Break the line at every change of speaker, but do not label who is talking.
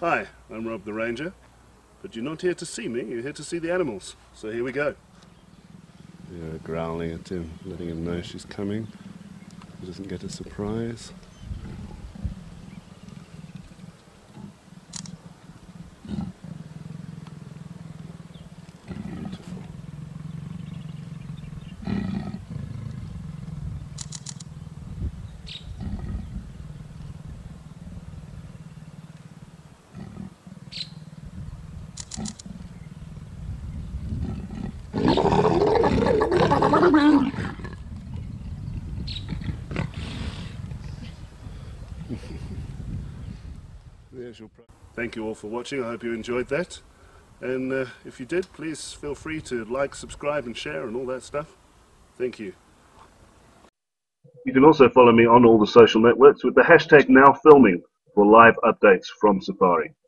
Hi, I'm Rob the Ranger, but you're not here to see me, you're here to see the animals. So here we go. Yeah, growling at him, letting him know she's coming. He doesn't get a surprise. Beautiful. Thank you all for watching. I hope you enjoyed that. And if you did, please feel free to like, subscribe and share and all that stuff. Thank you. You can also follow me on all the social networks with the hashtag #NowFilming for live updates from Safari.